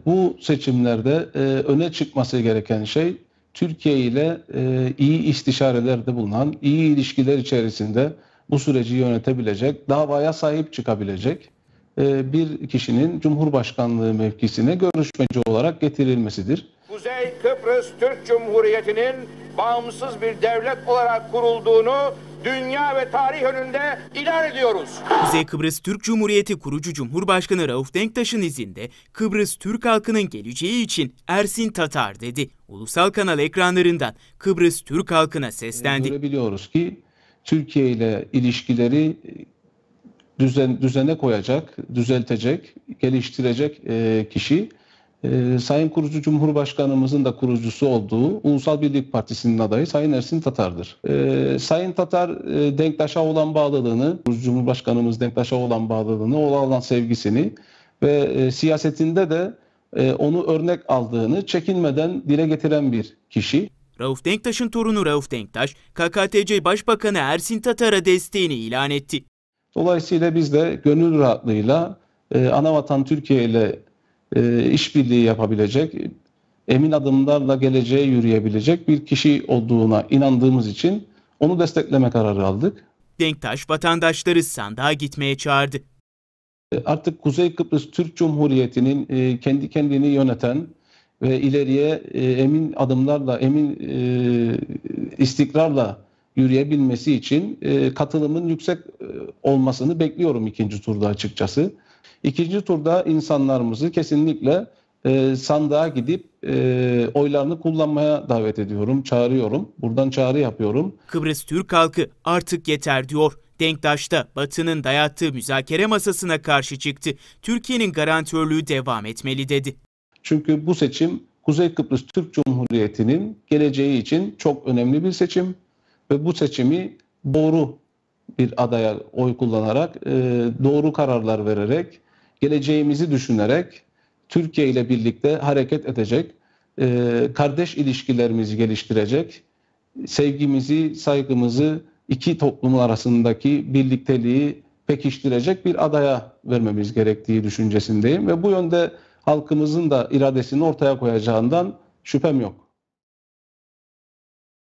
Bu seçimlerde öne çıkması gereken şey Türkiye ile iyi istişarelerde bulunan, iyi ilişkiler içerisinde bu süreci yönetebilecek, davaya sahip çıkabilecek bir kişinin Cumhurbaşkanlığı mevkisine görüşmeci olarak getirilmesidir. Kuzey Kıbrıs Türk Cumhuriyeti'nin bağımsız bir devlet olarak kurulduğunu dünya ve tarih önünde ilan ediyoruz. Kuzey Kıbrıs Türk Cumhuriyeti kurucu Cumhurbaşkanı Rauf Denktaş'ın izinde Kıbrıs Türk halkının geleceği için Ersin Tatar dedi. Ulusal kanal ekranlarından Kıbrıs Türk halkına seslendi. Görebiliyoruz ki Türkiye ile ilişkileri düzene koyacak, düzeltecek, geliştirecek kişi Sayın Kurucu Cumhurbaşkanımızın da kurucusu olduğu Ulusal Birlik Partisi'nin adayı Sayın Ersin Tatar'dır. Sayın Tatar Denktaş'a olan bağlılığını, Cumhurbaşkanımız Denktaş'a olan bağlılığını, olan sevgisini ve siyasetinde de onu örnek aldığını çekinmeden dile getiren bir kişi. Rauf Denktaş'ın torunu Rauf Denktaş, KKTC Başbakanı Ersin Tatar'a desteğini ilan etti. Dolayısıyla biz de gönül rahatlığıyla anavatan Türkiye ile işbirliği yapabilecek, emin adımlarla geleceğe yürüyebilecek bir kişi olduğuna inandığımız için onu destekleme kararı aldık. Denktaş vatandaşları sandığa gitmeye çağırdı. Artık Kuzey Kıbrıs Türk Cumhuriyeti'nin kendi kendini yöneten ve ileriye emin adımlarla, emin istikrarla yürüyebilmesi için katılımın yüksek olmasını bekliyorum ikinci turda açıkçası. İkinci turda insanlarımızı kesinlikle sandığa gidip oylarını kullanmaya davet ediyorum, çağırıyorum. Buradan çağrı yapıyorum. Kıbrıs Türk halkı artık yeter diyor. Denktaş da Batı'nın dayattığı müzakere masasına karşı çıktı. Türkiye'nin garantörlüğü devam etmeli dedi. Çünkü bu seçim Kuzey Kıbrıs Türk Cumhuriyeti'nin geleceği için çok önemli bir seçim. Ve bu seçimi doğru bir adaya oy kullanarak, doğru kararlar vererek, geleceğimizi düşünerek Türkiye ile birlikte hareket edecek, kardeş ilişkilerimizi geliştirecek, sevgimizi, saygımızı iki toplum arasındaki birlikteliği pekiştirecek bir adaya vermemiz gerektiği düşüncesindeyim. Ve bu yönde halkımızın da iradesini ortaya koyacağından şüphem yok.